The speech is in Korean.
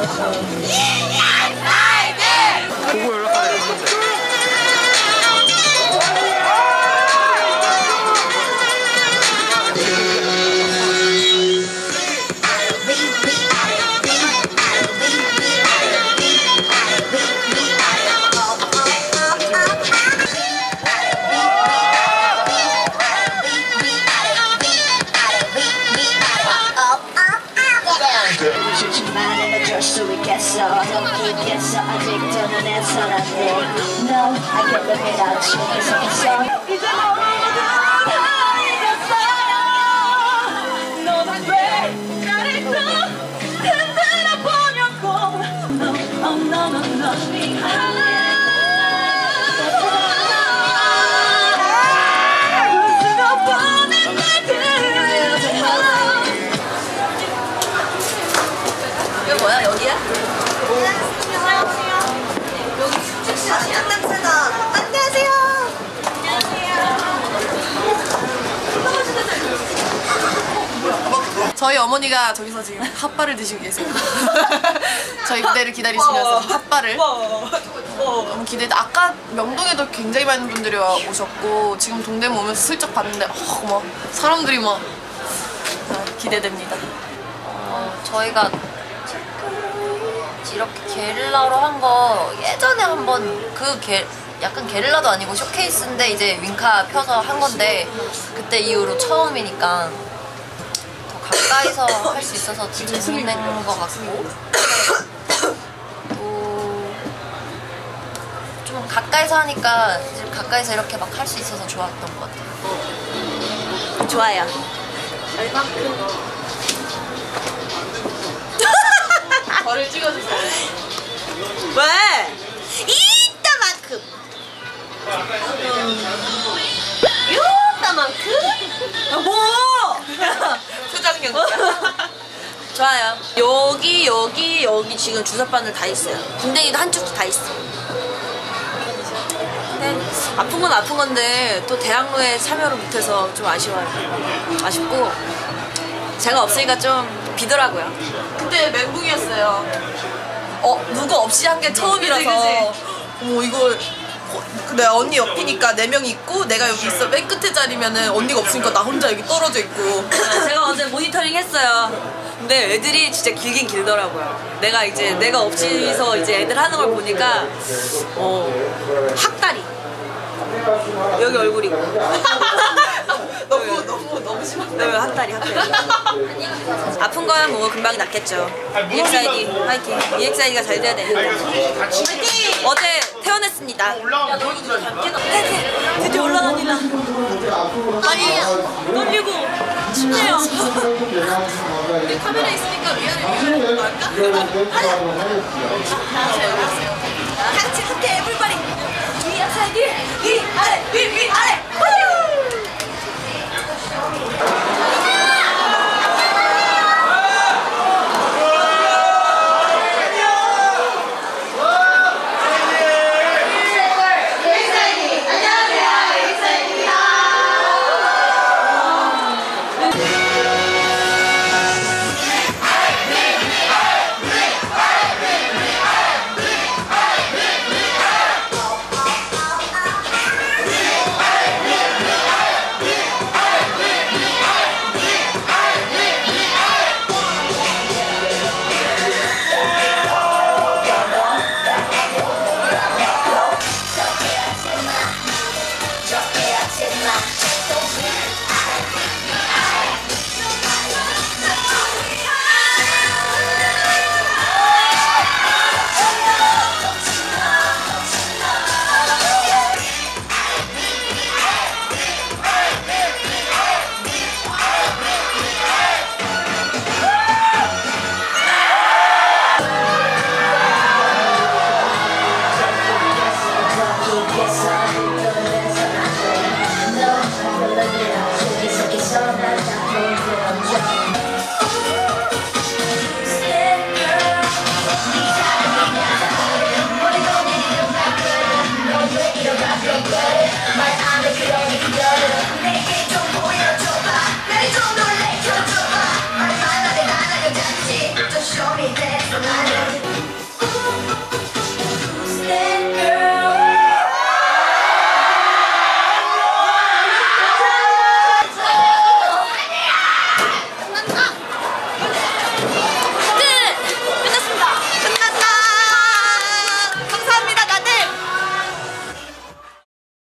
보고 연락하라 했는데. 수 있겠어 넘기겠어 아직도 눈에 선한데 No, I can't live without you 계속해서 이제 너무나 잊었어요 너는 왜 나를 또 흔들어 보려고 No, oh no, no, no 미안해 이거 뭐야? 여기야? 안녕하세요. 여기 안 냄새나. 안녕하세요. 저희 어머니가 저기서 지금 핫바를 드시고 계세요. 저희 무대를 기다리시면서 핫바를 너무 기대돼. 아까 명동에도 굉장히 많은 분들이 오셨고 지금 동대문 오면서 슬쩍 봤는데 막 사람들이 막 기대됩니다. 저희가 이렇게 게릴라로 한 거 예전에 한번 약간 게릴라도 아니고 쇼케이스인데 이제 윙카 펴서 한 건데 그때 이후로 처음이니까 더 가까이서 할 수 있어서 재밌는 것 같고 또 좀 가까이서 하니까 이제 가까이서 이렇게 막 할 수 있어서 좋았던 것 같아요. 좋아요. 저를 찍어주세요. 왜? 이따만큼 요따만큼? 뭐? 수정연 좋아요. 여기 지금 주사바늘 다 있어요. 군댕이도 한쪽 다 있어. 근데 아픈 건 아픈 건데 또 대학로에 참여를 못해서 좀 아쉬워요. 아쉽고 제가 없으니까 좀 비더라고요. 그때 멘붕이었어요. 누구 없이 한 게 처음이라서. 그치. 어머 이거 내 언니 옆이니까 4명 있고 내가 여기 있어. 맨 끝에 자리면은 언니가 없으니까 나 혼자 여기 떨어져 있고. 제가 어제 모니터링 했어요. 근데 애들이 진짜 길긴 길더라고요. 내가 없이서 이제 애들 하는 걸 보니까 학다리 여기 얼굴이고 너무 심한데. 네, 학다리 아픈 거야 뭐 금방 낫겠죠. EXID 화이팅. EXID가 잘 돼야 되니까 화이팅. 어제 퇴원했습니다. 드디어 올라갑니다. 아니 떨리고 춥네요. 카메라 있으니까 위안을 할까? 같이 함께 에블바리 EXID 위아래 위아래 Yes,